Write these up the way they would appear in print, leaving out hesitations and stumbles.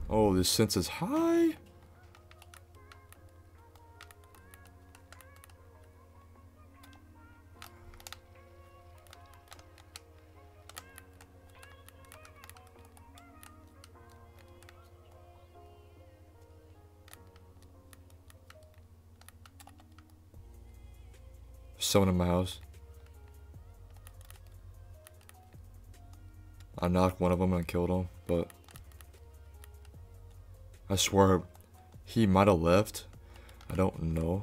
Oh, this sense is high. There's someone in my house. I knocked one of them and killed him, but I swear he might have left. I don't know.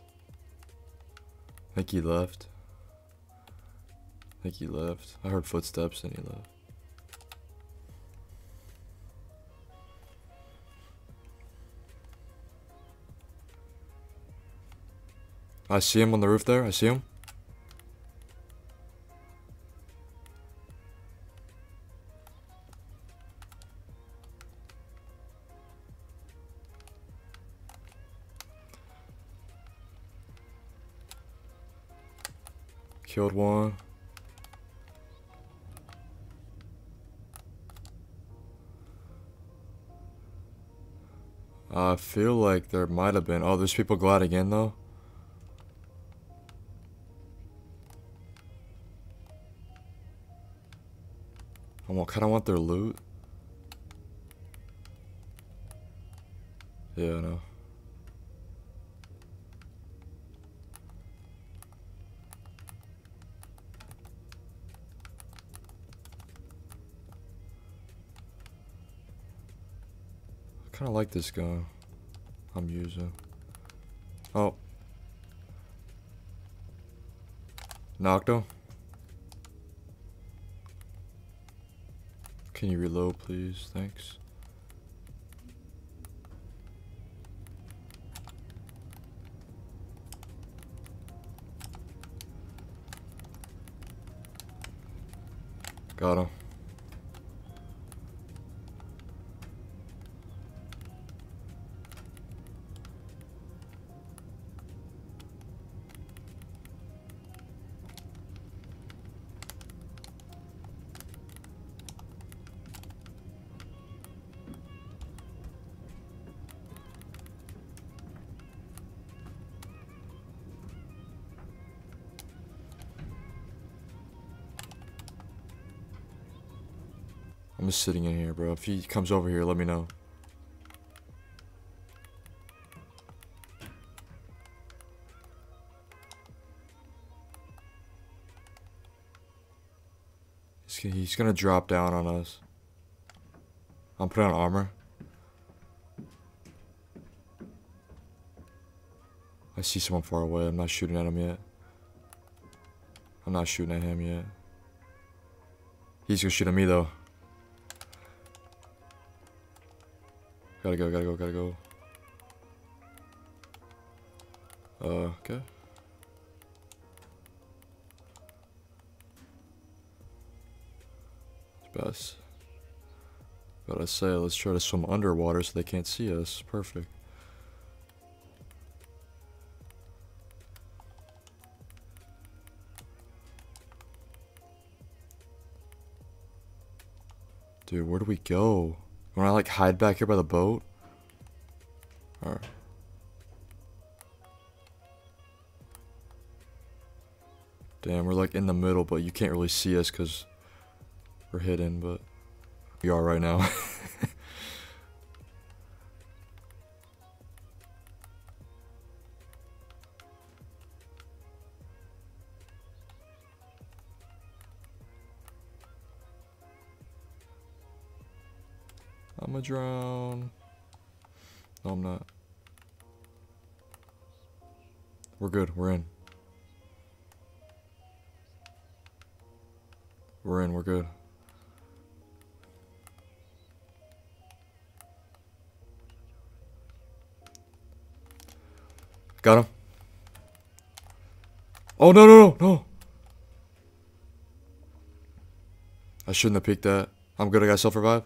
I think he left. I heard footsteps and he left. I see him on the roof there. I see him. Killed one. I feel like there might have been. Oh, there's people gliding in though. I kind of want their loot. Yeah, I know. I kind of like this gun I'm using. Oh. Knocked him. Can you reload, please? Thanks. Got him. I'm just sitting in here, bro. If he comes over here, let me know. He's gonna drop down on us. I'm putting on armor. I see someone far away. I'm not shooting at him yet. I'm not shooting at him yet. He's gonna shoot at me though. Gotta go. Okay. Best. Gotta say, let's try to swim underwater so they can't see us. Perfect. Dude, where do we go? When I like hide back here by the boat? Alright. Damn, we're like in the middle, but you can't really see us because we're hidden, but we are right now. I'm gonna drown. No, I'm not. We're good. We're in. We're good. Got him. Oh, no. I shouldn't have picked that. I'm good. I got self-revive.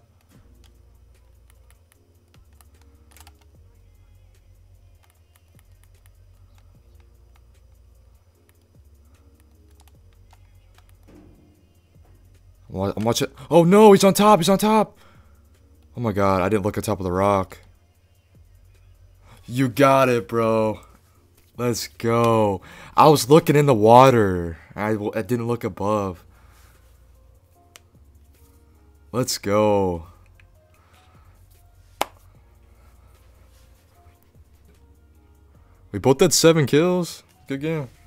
I'm watching. Oh no, he's on top. Oh my god, I didn't look at top of the rock. You got it, bro. Let's go. I was looking in the water. I didn't look above. Let's go. We both had 7 kills. Good game.